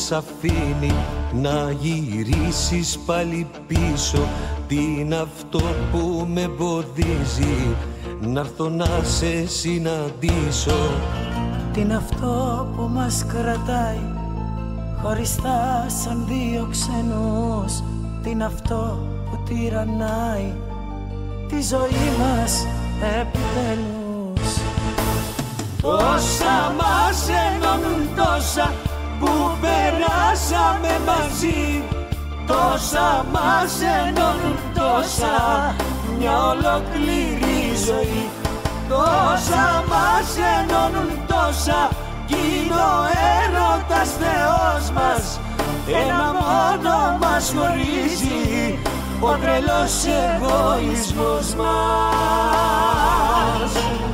σ' αφήνει να γυρίσεις πάλι πίσω? Τι είναι αυτό που με εμποδίζει να'ρθω να σε συναντήσω? Τι είναι αυτό που μας κρατάει χωριστά σαν δύο ξενούς? Τι είναι αυτό που τυραννάει τη ζωή μας επιτέλους? Τόσα μας ενώνουν, τόσα που περάσαμε μαζί, τόσα μας ενώνουν, τόσα μια ολόκληρη ζωή. Τόσα μας ενώνουν, τόσα κι είναι ο έρωτας Θεός μας. Ένα μόνο μας χωρίζει, ο τρελός εγωισμός μας.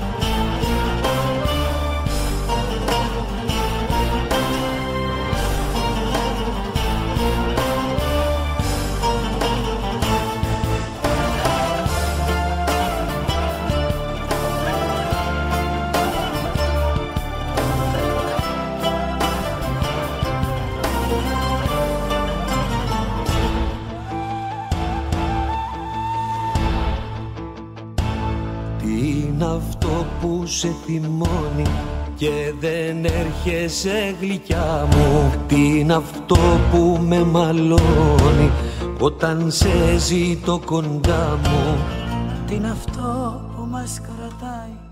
Αυτό που σε θυμώνει και δεν έρχεσαι γλυκιά μου? Τι είναι αυτό που με μαλώνει όταν σε ζητώ κοντά μου? Τι είναι αυτό που μας κρατάει